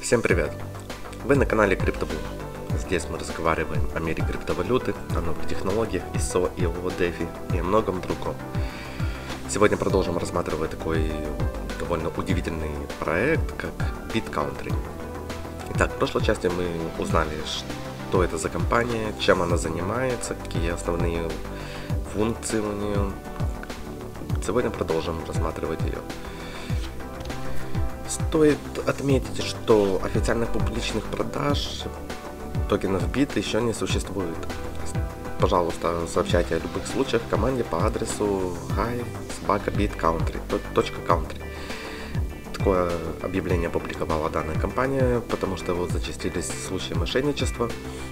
Всем привет! Вы на канале CryptoBoo. Здесь мы разговариваем о мире криптовалюты, о новых технологиях, ISO и DeFi и о многом другом. Сегодня продолжим рассматривать такой довольно удивительный проект, как Bit.country. Итак, в прошлой части мы узнали, что это за компания, чем она занимается, какие основные функции у нее. Сегодня продолжим рассматривать ее. Стоит отметить, что официальных публичных продаж токенов Bit еще не существует. Пожалуйста, сообщайте о любых случаях команде по адресу hi@bit.country. Такое объявление опубликовала данная компания, потому что вот зачастились случаи мошенничества.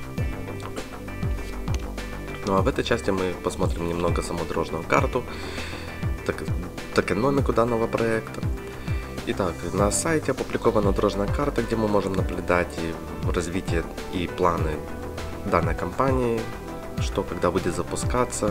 Ну а в этой части мы посмотрим немного саму дорожную карту, токеномику данного проекта. Итак, на сайте опубликована дорожная карта, где мы можем наблюдать и развитие и планы данной компании, что когда будет запускаться.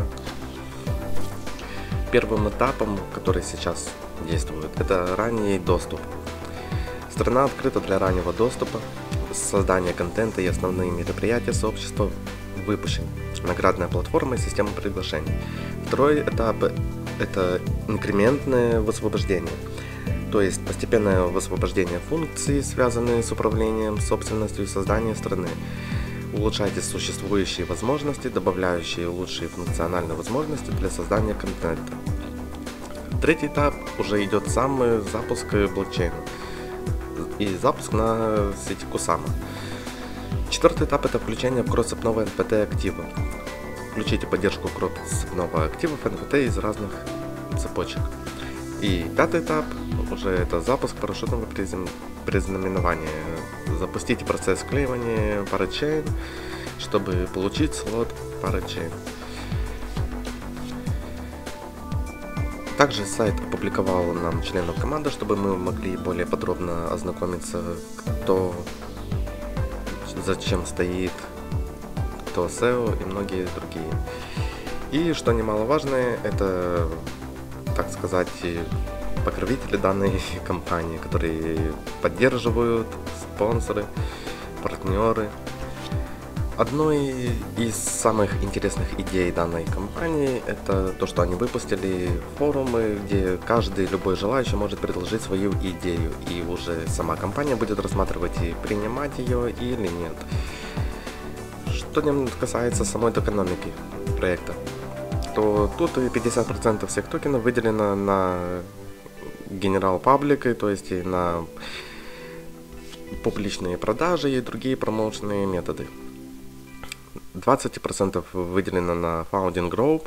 Первым этапом, который сейчас действует, это ранний доступ. Страна открыта для раннего доступа, создание контента и основные мероприятия сообщества выпущены. Наградная платформа и система приглашений. Второй этап – это инкрементное высвобождение. То есть постепенное высвобождение функций, связанные с управлением собственностью и созданием страны. Улучшайте существующие возможности, добавляющие лучшие функциональные возможности для создания контента. Третий этап уже идет сам запуск блокчейна и запуск на сети Кусама. Четвертый этап – это включение в кросс-цепного NFT актива. Включите поддержку кросс-цепного активов NFT из разных цепочек. И пятый этап уже это запуск парашютного признаменования. Запустите процесс вклеивания парачейн, чтобы получить слот парачейн. Также сайт опубликовал нам членов команды, чтобы мы могли более подробно ознакомиться, кто зачем стоит, кто SEO и многие другие. И что немаловажное, это, так сказать, покровители данной компании, которые поддерживают, спонсоры, партнеры. Одной из самых интересных идей данной компании это то, что они выпустили форумы, где каждый, любой желающий может предложить свою идею, и уже сама компания будет рассматривать и принимать ее или нет. Что касается самой токеномики проекта, то тут 50% всех токенов выделено на генерал паблик, то есть и на публичные продажи и другие промоушенные методы. 20% выделено на founding group,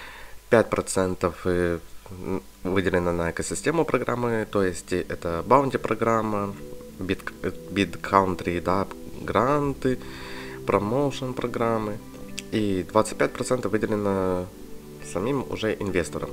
5% выделено на экосистему программы, то есть это bounty программа, Bit.country, да, гранты, промоушен программы, и 25% выделено самим уже инвесторам.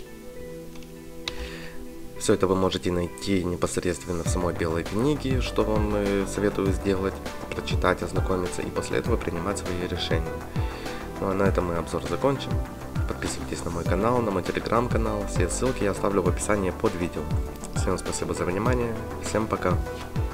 Все это вы можете найти непосредственно в самой белой книге, что вам советую сделать, прочитать, ознакомиться и после этого принимать свои решения. Ну а на этом мы обзор закончим. Подписывайтесь на мой канал, на мой телеграм-канал. Все ссылки я оставлю в описании под видео. Всем спасибо за внимание. Всем пока.